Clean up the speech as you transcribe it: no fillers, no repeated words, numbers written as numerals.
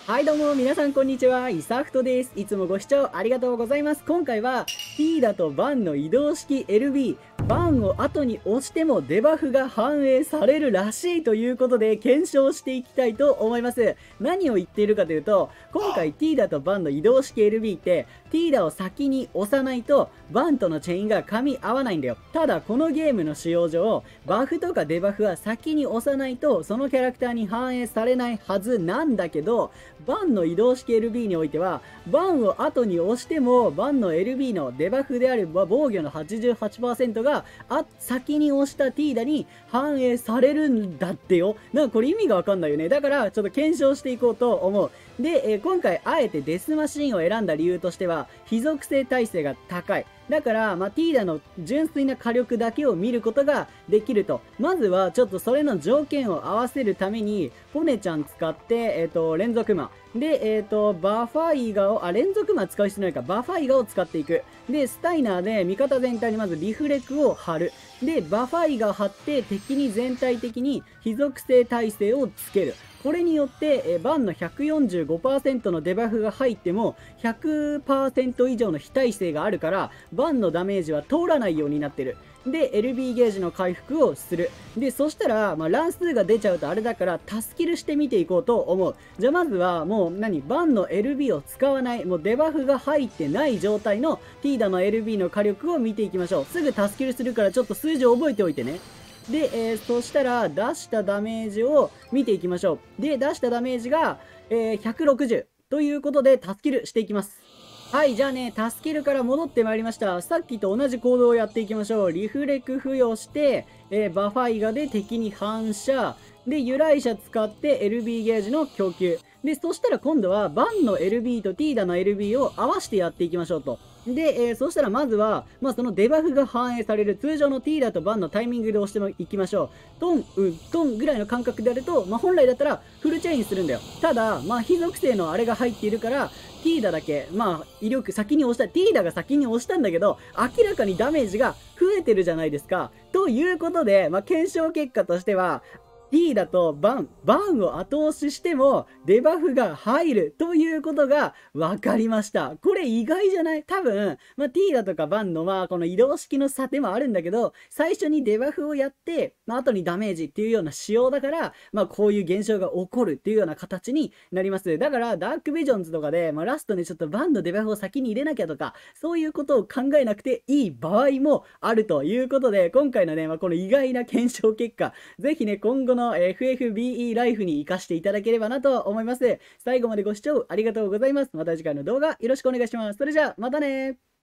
はいどうも皆さんこんにちは、イサフトです。いつもご視聴ありがとうございます。今回は T だとバンの移動式 LB、バンを後に押してもデバフが反映されるらしいということで検証していきたいと思います。何を言っているかというと、今回 T だとバンの移動式 LB って T だを先に押さないとバンとのチェインが噛み合わないんだよ。ただこのゲームの使用上、バフとかデバフは先に押さないとそのキャラクターに反映されないはずなんだけど、バンの移動式 LB においては、バンを後に押しても、バンの LB のデバフである防御の 88% が先に押した T ダに反映されるんだってよ。なんかこれ意味がわかんないよね。だからちょっと検証していこうと思う。で、今回あえてデスマシンを選んだ理由としては、非属性耐性が高い。だから、ティーダの純粋な火力だけを見ることができると。まずは、ちょっとそれの条件を合わせるために、ポネちゃん使って、連続魔。で、バファイガを、連続魔使う必要ないか。バファイガを使っていく。で、スタイナーで味方全体にまずリフレクを貼る。で、バファイガを貼って敵に全体的に非属性耐性をつける。これによって、バンの 145% のデバフが入っても 100% 以上の非耐性があるから、バンのダメージは通らないようになってる。で、LB ゲージの回復をする。で、そしたら、乱数が出ちゃうとあれだから、タスキルしてみていこうと思う。じゃあまずは、もうバンの LB を使わない、もうデバフが入ってない状態のティーダの LB の火力を見ていきましょう。すぐタスキルするから、ちょっと数字を覚えておいてね。で、そしたら出したダメージを見ていきましょう。で、出したダメージが、160ということでタスキルしていきます。はい、じゃあね、助けるから戻ってまいりました。さっきと同じ行動をやっていきましょう。リフレク付与して、バファイガで敵に反射。で、由来者使って LB ゲージの供給。で、そしたら今度はバンの LB とティーダの LB を合わせてやっていきましょうと。で、そしたらまずは、そのデバフが反映される通常のティーダとバンのタイミングで押していきましょう。トン、トンぐらいの感覚であると、本来だったらフルチェインするんだよ。ただ、非属性のあれが入っているから、ティーダだけ、威力先に押した、ティーダが先に押したんだけど、明らかにダメージが増えてるじゃないですか。ということで、検証結果としては、T だとバンを後押ししてもデバフが入るということが分かりました。これ意外じゃない？多分、T だとかバンのこの移動式の差でもあるんだけど、最初にデバフをやって、後にダメージっていうような仕様だから、こういう現象が起こるっていうような形になります。だから、ダークビジョンズとかで、ラストにちょっとバンのデバフを先に入れなきゃとか、そういうことを考えなくていい場合もあるということで、今回のね、この意外な検証結果、ぜひね、今後のFFBE ライフに活かしていただければなと思います。最後までご視聴ありがとうございます。また次回の動画よろしくお願いします。それじゃあ、またね。